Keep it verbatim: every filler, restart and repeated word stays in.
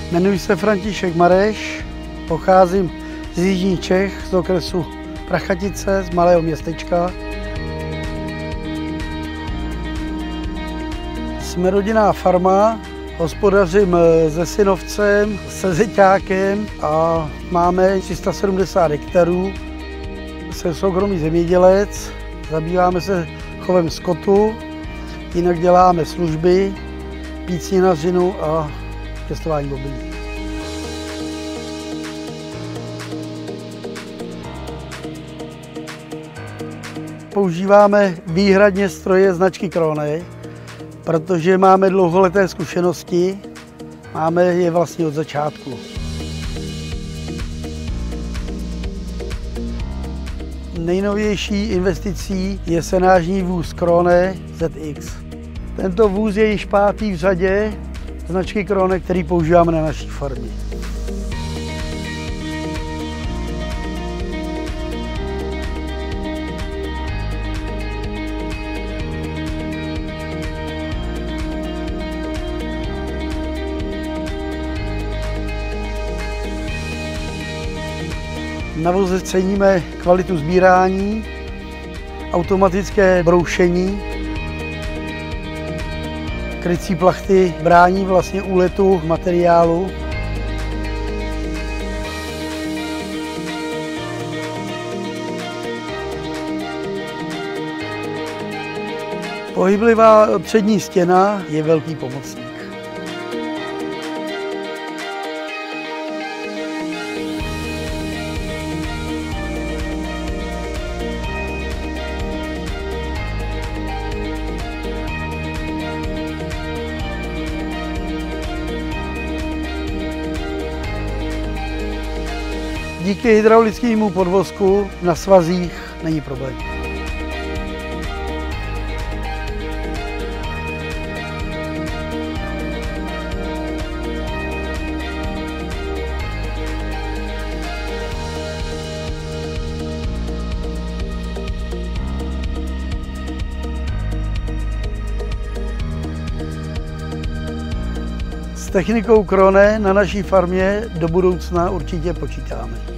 Jmenuji se František Mareš, pocházím z jižních Čech, z okresu Prachatice, z malého městečka. Jsme rodinná farma, hospodařím se synovcem, se zeťákem a máme tři sta sedmdesát hektarů. Jsem soukromý zemědělec, zabýváme se chovem skotu, jinak děláme služby, pícninařinu a pěstování obilí. Používáme výhradně stroje značky Krone, protože máme dlouholeté zkušenosti, máme je vlastně od začátku. Nejnovější investicí je senážní vůz Krone Z X. Tento vůz je již pátý v řadě značky Krone, který používáme na naší farmě. Na voze ceníme kvalitu sbírání, automatické broušení, krycí plachty brání vlastně úletu materiálu. Pohyblivá přední stěna je velký pomocník. Díky hydraulickému podvozku na svazích není problém. S technikou Krone na naší farmě do budoucna určitě počítáme.